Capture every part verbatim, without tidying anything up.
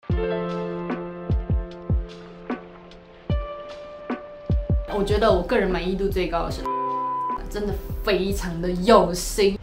我觉得我个人满意度最高的是，真的非常的用心。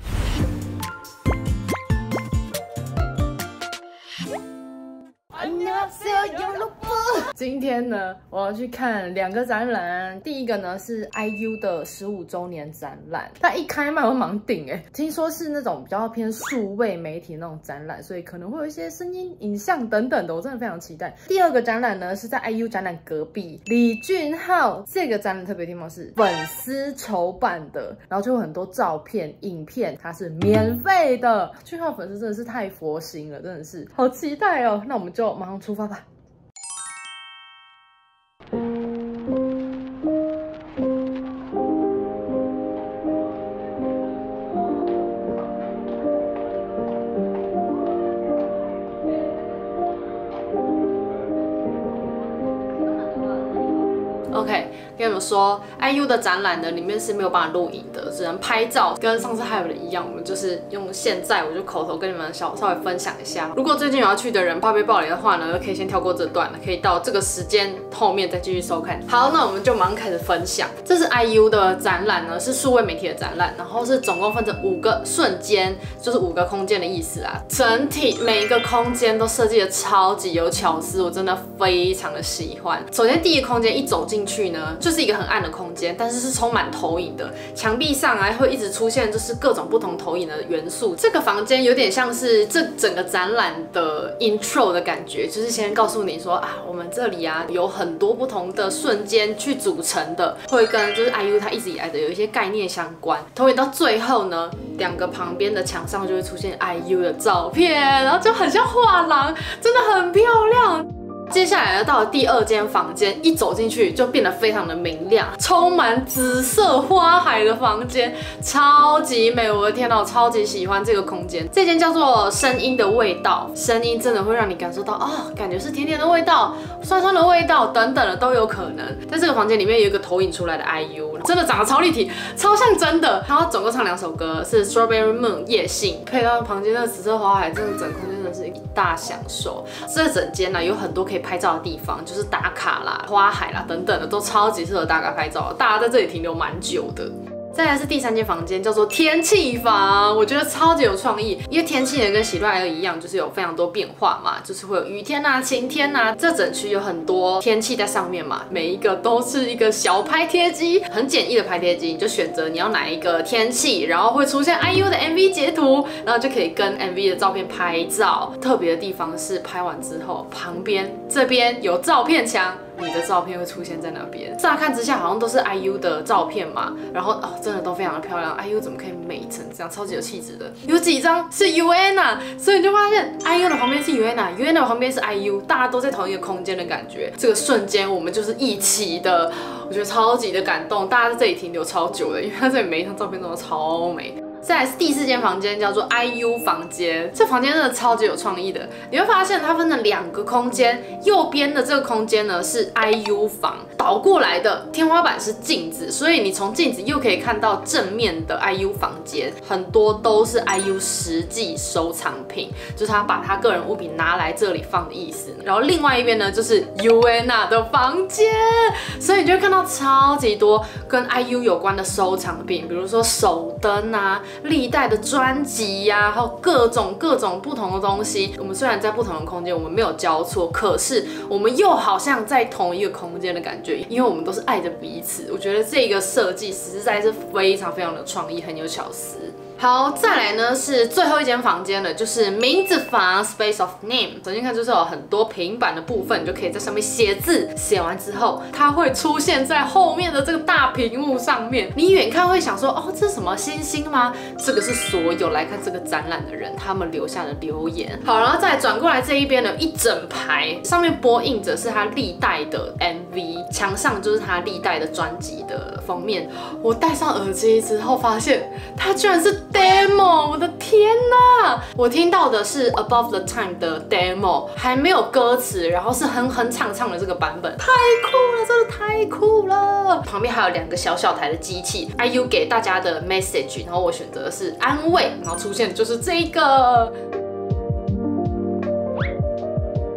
今天呢，我要去看两个展览。第一个呢是 I U 的十五周年展览，它一开卖我盲订哎，听说是那种比较偏数位媒体那种展览，所以可能会有一些声音、影像等等的，我真的非常期待。第二个展览呢是在 I U 展览隔壁李俊浩，这个展览特别地方是粉丝筹办的，然后就有很多照片、影片，它是免费的。俊浩粉丝真的是太佛心了，真的是好期待哦！那我们就马上出发吧。OK， 跟你们说 ，I U 的展览呢，里面是没有办法录影的，只能拍照。跟上次还有的一样，我们就是用现在，我就口头跟你们小稍微分享一下。如果最近有要去的人怕被爆雷的话呢，可以先跳过这段了，可以到这个时间后面再继续收看。好，那我们就马上开始分享。这是 I U 的展览呢，是数位媒体的展览，然后是总共分成五个瞬间，就是五个空间的意思啊。整体每一个空间都设计的超级有巧思，我真的非常的喜欢。首先第一个空间一走进去呢，就是一个很暗的空间，但是是充满投影的，墙壁上啊会一直出现就是各种不同投影的元素。这个房间有点像是这整个展览的 intro 的感觉，就是先告诉你说啊，我们这里啊有很多不同的瞬间去组成的，会跟就是 I U 它一直以来的有一些概念相关。投影到最后呢，两个旁边的墙上就会出现 I U 的照片，然后就很像画廊，真的很漂亮。接下来呢，到了第二间房间，一走进去就变得非常的明亮，充满紫色花海的房间，超级美！我的天哪，我超级喜欢这个空间。这间叫做声音的味道，声音真的会让你感受到啊、哦，感觉是甜甜的味道、酸酸的味道等等的都有可能。在这个房间里面有一个投影出来的 I U， 真的长得超立体，超像真的。然后总共唱两首歌，是 Strawberry Moon 夜信，配到旁边那个紫色花海，真的整空间真的是一大享受。这整间呢有很多可以拍照的地方，就是打卡啦、花海啦等等的，都超级适合打卡拍照，大家在这里停留蛮久的。再来是第三间房间，叫做天气房，我觉得超级有创意，因为天气呢跟喜怒哀乐一样，就是有非常多变化嘛，就是会有雨天啊、晴天啊，这整区有很多天气在上面嘛，每一个都是一个小拍贴机，很简易的拍贴机，你就选择你要哪一个天气，然后会出现 I U 的 M V 截图，然后就可以跟 M V 的照片拍照。特别的地方是拍完之后，旁边这边有照片墙。你的照片会出现在那边，乍看之下好像都是 I U 的照片嘛，然后哦，真的都非常的漂亮。I U 怎么可以美成这样，超级有气质的？有几张是 Uena， 所以你就发现 I U 的旁边是 Uena，Uena 的旁边是 I U， 大家都在同一个空间的感觉。这个瞬间我们就是一起的，我觉得超级的感动。大家在这里停留超久的，因为它这里每一张照片都超美。再来是第四间房间，叫做 I U 房间。这房间真的超级有创意的，你会发现它分成两个空间，右边的这个空间呢是 I U 房，倒过来的天花板是镜子，所以你从镜子又可以看到正面的 I U 房间，很多都是 I U 实际收藏品，就是他把他个人物品拿来这里放的意思。然后另外一边呢就是 Uena 的房间，所以你就会看到超级多跟 I U 有关的收藏品，比如说手灯啊。历代的专辑呀，还有各种各种不同的东西。我们虽然在不同的空间，我们没有交错，可是我们又好像在同一个空间的感觉，因为我们都是爱着彼此。我觉得这个设计实在是非常非常的创意，很有巧思。好，再来呢是最后一间房间了，就是名字房 Space of Name。首先看就是有很多平板的部分，你就可以在上面写字，写完之后它会出现在后面的这个大屏幕上面。你远看会想说，哦，这是什么星星吗？这个是所有来看这个展览的人他们留下的留言。好，然后再转过来这一边呢，一整排上面播映着是他历代的 M V， 墙上就是他历代的专辑的封面。我戴上耳机之后发现，它居然是 demo， 我的天哪！我听到的是 Above the Time 的 demo， 还没有歌词，然后是哼哼唱唱的这个版本，太酷了，真的太酷了！旁边还有两个小小台的机器 ，I U 给大家的 message， 然后我选择的是安慰，然后出现的就是这个。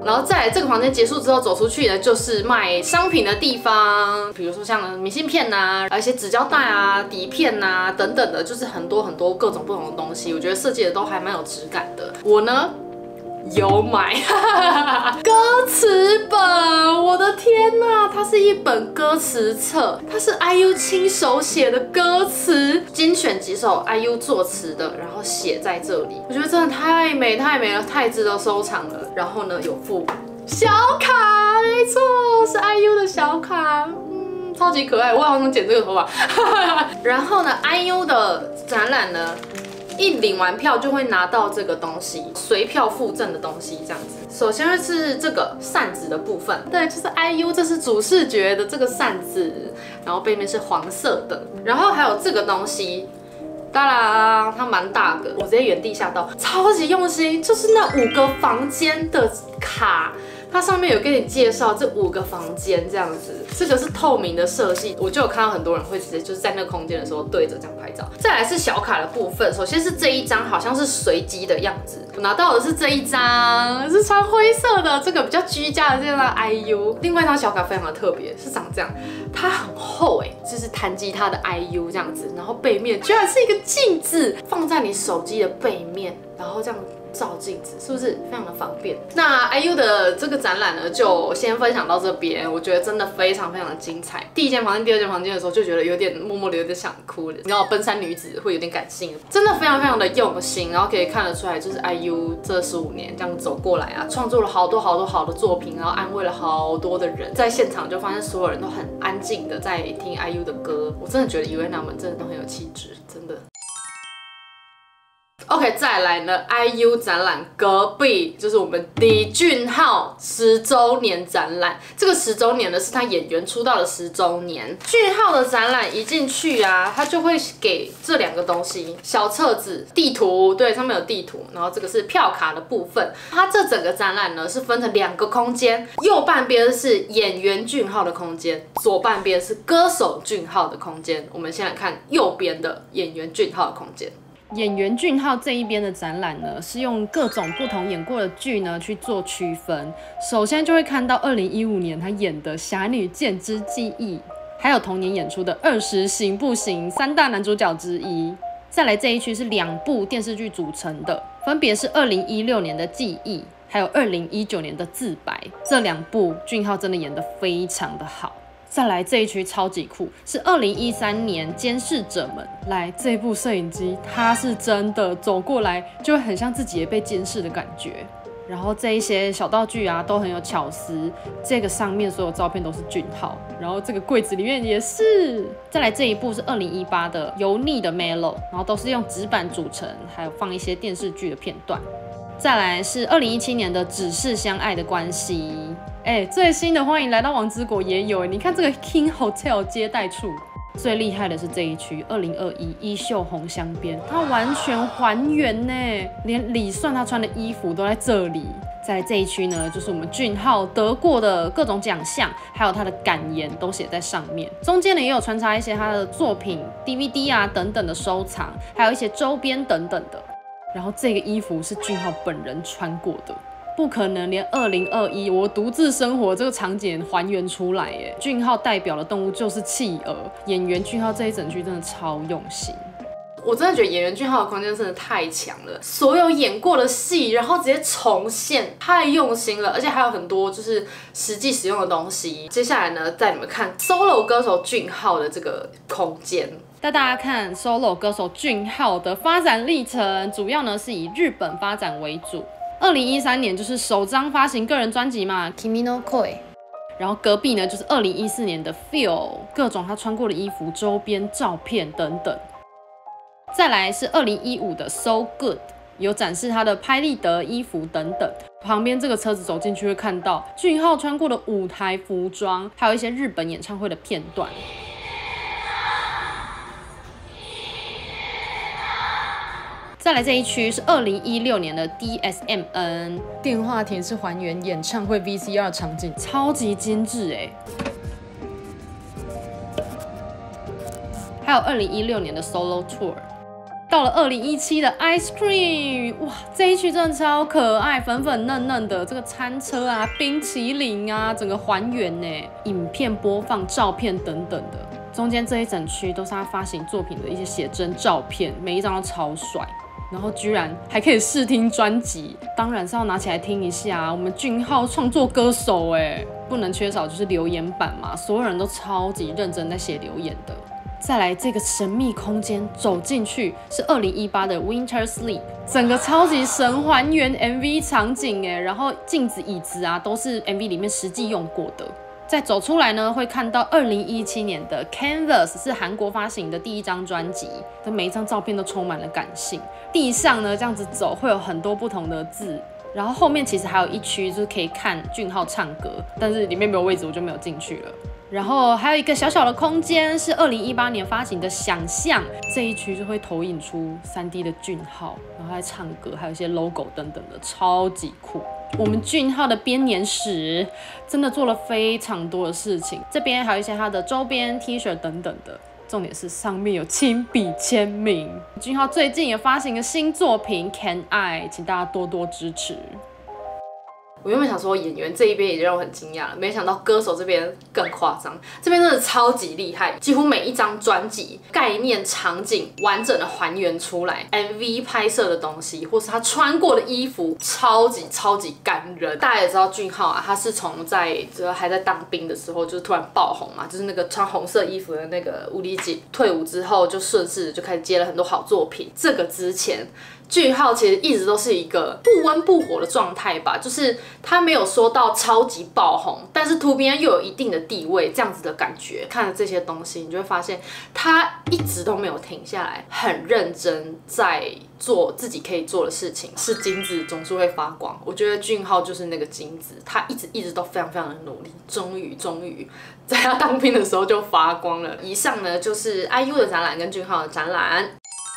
然后在这个房间结束之后走出去呢，就是卖商品的地方，比如说像明信片呐、啊，一些纸胶带啊、底片呐、啊、等等的，就是很多很多各种不同的东西，我觉得设计的都还蛮有质感的。我呢有买歌词本，我的天哪，它是一本歌词册，它是 I U 亲手写的歌词，精选几首 I U 作词的，然后写在这里，我觉得真的太美太美了，太值得收藏了。然后呢，有附小卡，没错，是 I U 的小卡。嗯，超级可爱，我好想剪这个头发。然后呢 ，I U 的展览呢，一领完票就会拿到这个东西，随票附赠的东西这样子。首先是这个扇子的部分，对，就是 I U， 这是主视觉的这个扇子，然后背面是黄色的，然后还有这个东西。当然，它蛮大的，我直接原地吓到，超级用心，就是那五个房间的卡。它上面有跟你介绍这五个房间这样子，这个是透明的色系，我就有看到很多人会直接就是在那个空间的时候对着这样拍照。再来是小卡的部分，首先是这一张好像是随机的样子，我拿到的是这一张，是穿灰色的，这个比较居家的这样的 I U。另外一张小卡非常的特别，是长这样，它很厚哎、欸，就是弹吉他的 I U 这样子，然后背面居然是一个镜子，放在你手机的背面，然后这样照镜子，是不是非常的方便？那 I U 的这个展览呢，就先分享到这边，我觉得真的非常非常的精彩。第一间房间、第二间房间的时候，就觉得有点默默的有点想哭了。你知道，奔山女子会有点感性，真的非常非常的用心，然后可以看得出来，就是 I U 这十五年这样走过来啊，创作了好多好多好的作品，然后安慰了好多的人。在现场就发现所有人都很安静的在听 I U 的歌，我真的觉得以为他们真的都很有气质，真的。OK， 再来呢 ，I U 展览隔壁就是我们李俊浩十周年展览。这个十周年呢是他演员出道的十周年。俊浩的展览一进去啊，他就会给这两个东西：小册子、地图，对，上面有地图。然后这个是票卡的部分。它这整个展览呢是分成两个空间，右半边是演员俊浩的空间，左半边是歌手俊浩的空间。我们先来看右边的演员俊浩的空间。演员俊浩这一边的展览呢，是用各种不同演过的剧呢去做区分。首先就会看到二零一五年他演的《侠女剑之记忆》，还有同年演出的《二十行不行》三大男主角之一。再来这一区是两部电视剧组成的，分别是二零一六年的《记忆》，还有二零一九年的《自白》。这两部俊浩真的演得非常的好。再来这一区超级酷，是二零一三年《监视者们》来这部摄影机，它是真的走过来就会很像自己也被监视的感觉。然后这一些小道具啊都很有巧思，这个上面所有照片都是俊浩，然后这个柜子里面也是。再来这一部是二零一八的《油腻的 Mellow》，然后都是用纸板组成，还有放一些电视剧的片段。再来是二零一七年的《只是相爱的关系》。哎、欸，最新的欢迎来到王之国也有哎，你看这个 King Hotel 接待处，最厉害的是这一区二零二一衣袖红镶边，它完全还原呢，连李算他穿的衣服都在这里。在这一区呢，就是我们俊浩得过的各种奖项，还有他的感言都写在上面。中间呢也有穿插一些他的作品、D V D 啊等等的收藏，还有一些周边等等的。然后这个衣服是俊浩本人穿过的。不可能连二零二一我独自生活这个场景还原出来耶！俊浩代表的动物就是企鹅，演员俊浩这一整区真的超用心。我真的觉得演员俊浩的空间真的太强了，所有演过的戏，然后直接重现，太用心了，而且还有很多就是实际使用的东西。接下来呢，带你们看 solo 歌手俊浩的这个空间。带大家看 solo 歌手俊浩的发展历程，主要呢是以日本发展为主。二零一三年就是首张发行个人专辑嘛 ，Kimi no Koi。然后隔壁呢就是二零一四年的 Feel， 各种他穿过的衣服、周边、照片等等。再来是二零一五的 So Good， 有展示他的拍立得衣服等等。旁边这个车子走进去会看到俊浩穿过的舞台服装，还有一些日本演唱会的片段。再来这一区是二零一六年的 D S M N， 电话亭是还原演唱会 V C R 场景，超级精致哎。还有二零一六年的 Solo Tour。 到了二零一七的 Ice Cream， 哇，这一区真的超可爱，粉粉嫩嫩的，这个餐车啊、冰淇淋啊，整个还原呢，影片播放、照片等等的。中间这一整区都是他发行作品的一些写真照片，每一张都超帅。然后居然还可以试听专辑，当然是要拿起来听一下啊！我们俊昊创作歌手哎，不能缺少就是留言板嘛，所有人都超级认真在写留言的。再来这个神秘空间，走进去是二零一八的 Winter Sleep， 整个超级神还原 M V 场景哎，然后镜子、椅子啊都是 M V 里面实际用过的。再走出来呢，会看到二零一七年的 Canvas 是韩国发行的第一张专辑，的每一张照片都充满了感性。地上呢这样子走会有很多不同的字，然后后面其实还有一区就是可以看俊昊唱歌，但是里面没有位置，我就没有进去了。然后还有一个小小的空间是二零一八年发行的想象，这一区就会投影出 三 D 的俊昊，然后还唱歌，还有一些 logo 等等的，超级酷。我们俊昊的编年史真的做了非常多的事情，这边还有一些他的周边 T 恤等等的，重点是上面有亲笔签名。俊昊最近也发行了新作品 Can I， 请大家多多支持。我原本想说演员这一边已经让我很惊讶了，没想到歌手这边更夸张，这边真的超级厉害，几乎每一张专辑概念、场景完整的还原出来 ，M V 拍摄的东西，或是他穿过的衣服，超级超级感人。大家也知道俊昊啊，他是从在就是还在当兵的时候，就是突然爆红嘛，就是那个穿红色衣服的那个吴理景，退伍之后就顺势就开始接了很多好作品。这个之前。俊昊其实一直都是一个不温不火的状态吧，就是他没有说到超级爆红，但是图边又有一定的地位，这样子的感觉。看了这些东西，你就会发现他一直都没有停下来，很认真在做自己可以做的事情。是金子总是会发光，我觉得俊昊就是那个金子，他一直一直都非常非常的努力，终于终于在他当兵的时候就发光了。以上呢就是 I U 的展览跟俊昊的展览。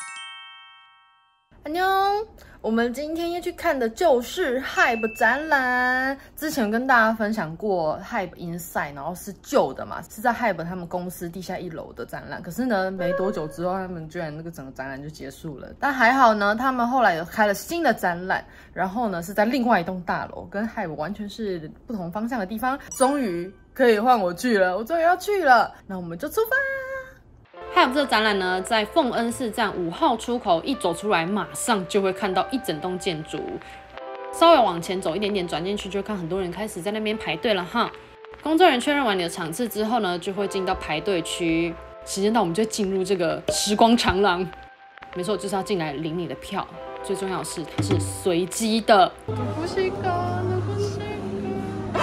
安妞，我们今天要去看的就是 Hype 展览。之前跟大家分享过 Hype Inside， 然后是旧的嘛，是在 Hype 他们公司地下一楼的展览。可是呢，没多久之后，他们居然那个整个展览就结束了。但还好呢，他们后来有开了新的展览，然后呢是在另外一栋大楼，跟 Hype 完全是不同方向的地方。终于可以换我去了，我终于要去了，那我们就出发。 Hype 这个展览呢，在奉恩寺站五号出口一走出来，马上就会看到一整栋建筑。稍微往前走一点点，转进去就会看很多人开始在那边排队了哈。工作人员确认完你的场次之后呢，就会进到排队区。时间到，我们就进入这个时光长廊。没错，就是要进来领你的票。最重要的是，它是随机的。 不是个，不是个。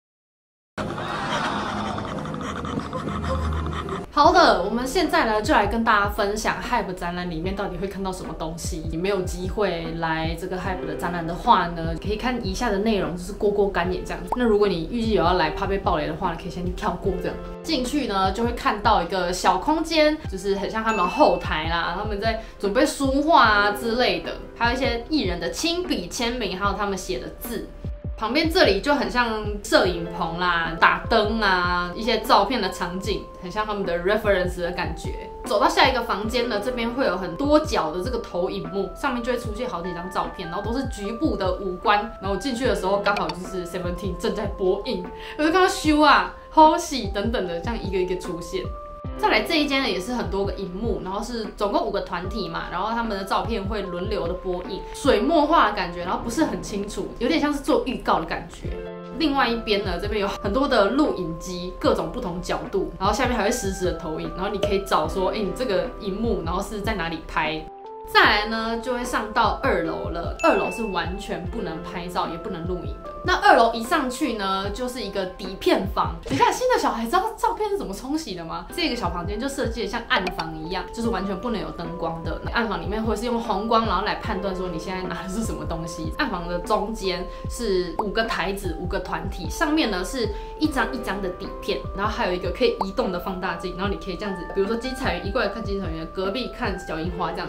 好的，我们现在呢就来跟大家分享 Hype 展览里面到底会看到什么东西。你没有机会来这个 Hype 的展览的话呢，可以看以下的内容，就是过过干眼这样。那如果你预计有要来怕被爆雷的话，可以先跳过这样。进去呢就会看到一个小空间，就是很像他们后台啦，他们在准备书画啊之类的，还有一些艺人的亲笔签名，还有他们写的字。旁边这里就很像摄影棚啦、打灯啊、一些照片的场景，很像他们的 reference 的感觉。走到下一个房间呢，这边会有很多角的这个投影幕，上面就会出现好几张照片，然后都是局部的五官。然后我进去的时候刚好就是 Seventeen 正在播映，我就看到修啊、Hoshi 等等的这样一个一个出现。再来这一间呢，也是很多个荧幕，然后是总共五个团体嘛，然后他们的照片会轮流的播映，水墨画的感觉，然后不是很清楚，有点像是做预告的感觉。另外一边呢，这边有很多的录影机，各种不同角度，然后下面还会实时的投影，然后你可以找说，哎，你这个荧幕，然后是在哪里拍。再来呢，就会上到二楼了。二楼是完全不能拍照，也不能录影的。那二楼一上去呢，就是一个底片房。等一下，新的小孩知道照片是怎么冲洗的吗？这个小房间就设计的像暗房一样，就是完全不能有灯光的。暗房里面会是用红光，然后来判断说你现在拿的是什么东西。暗房的中间是五个台子，五个团体，上面呢是一张一张的底片，然后还有一个可以移动的放大镜，然后你可以这样子，比如说金彩云移过来看金彩云，隔壁看小樱花这样子移。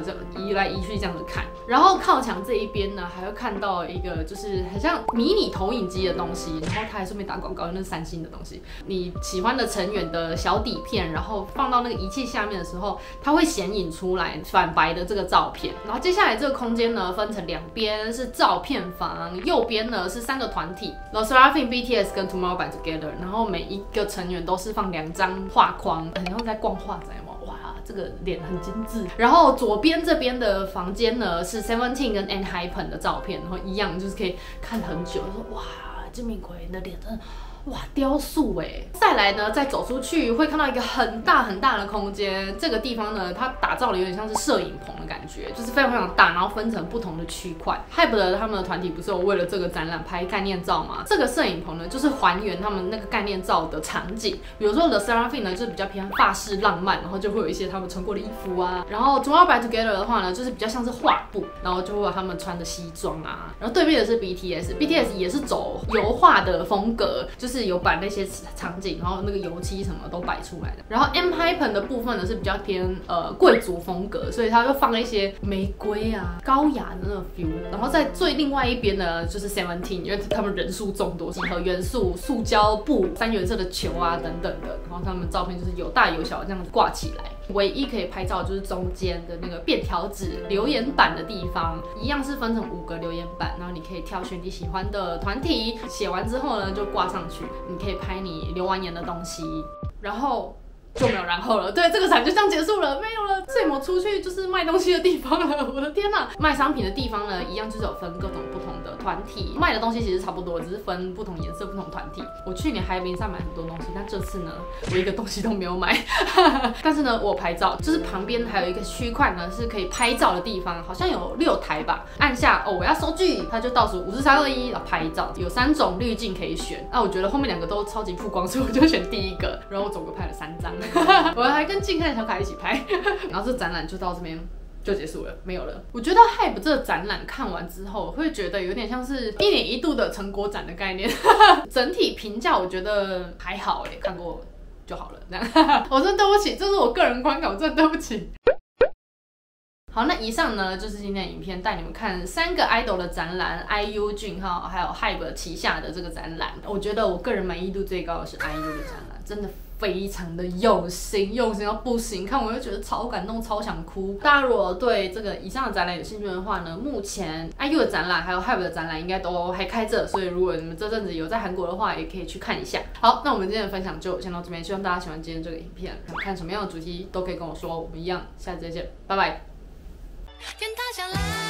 移来移去这样子看。然后靠墙这一边呢，还会看到一个就是很像迷你投影机的东西，然后它还顺便打广告，那是三星的东西。你喜欢的成员的小底片，然后放到那个仪器下面的时候，它会显影出来反白的这个照片。然后接下来这个空间呢，分成两边是照片房，右边呢是三个团体 ，The Seraphim、B T S 跟 Tomorrow by Together， 然后每一个成员都是放两张画框，很像在逛画展嘛，哇，这个脸很精致。然后左边这边的房间呢是 Seventeen 跟 ENHYPEN 的照片，然后一样就是可以看很久，说哇，金敏奎的脸真的。哇，雕塑哎！再来呢，再走出去会看到一个很大很大的空间。这个地方呢，它打造的有点像是摄影棚的感觉，就是非常非常大，然后分成不同的区块。Hype 的他们的团体不是有为了这个展览拍概念照吗？这个摄影棚呢，就是还原他们那个概念照的场景。比如说 The Seraphim 呢，就是比较偏法式浪漫，然后就会有一些他们穿过的衣服啊。然后 Tomorrow by Together 的话呢，就是比较像是画布，然后就会有他们穿的西装啊。然后对面的是 B T S，B T S 也是走油画的风格，就是。是有把那些场景，然后那个油漆什么都摆出来的。然后 ENHYPEN 的部分呢是比较偏呃贵族风格，所以它就放了一些玫瑰啊、高雅的那种 feel。然后在最另外一边呢就是 Seventeen， 因为他们人数众多，几何元素、塑胶布、三原色的球啊等等的。然后他们照片就是有大有小这样子挂起来。唯一可以拍照就是中间的那个便条纸留言板的地方，一样是分成五个留言板，然后你可以挑选你喜欢的团体，写完之后呢就挂上去，你可以拍你留完言的东西，然后就没有然后了。对，这个展就这样结束了，没有了。这么出去就是卖东西的地方了，我的天哪！卖商品的地方呢，一样就是有分各种不同的团体，卖的东西其实差不多，只是分不同颜色、不同团体。我去年海滨上买很多东西，但这次呢，我一个东西都没有买。但是呢，我拍照，就是旁边还有一个区块呢，是可以拍照的地方，好像有六台吧。按下哦，我要收据，它就倒数五四三二一，然后拍照。有三种滤镜可以选，那、啊、我觉得后面两个都超级曝光，所以我就选第一个。然后我总共拍了三张。我还跟静看小卡一起拍，然后这展览就到这边就结束了，没有了。我觉得 Hype 这个展览看完之后，会觉得有点像是一年一度的成果展的概念。整体评价我觉得还好哎，看过就好了。这样，我真的对不起，这是我个人观感，我真的对不起。好，那以上呢就是今天的影片，带你们看三个 idol 的展览 ，I U 俊浩还有 Hype 旗下的这个展览。我觉得我个人满意度最高的是 I U 的展览，真的非常的用心，用心到不行，看我就觉得超感动，超想哭。大家如果对这个以上的展览有兴趣的话呢，目前 I U 的展览还有 Hype 的展览应该都还开着，所以如果你们这阵子有在韩国的话，也可以去看一下。好，那我们今天的分享就先到这边，希望大家喜欢今天这个影片，看什么样的主题都可以跟我说，我们一样，下次再见，拜拜。跟他相爱。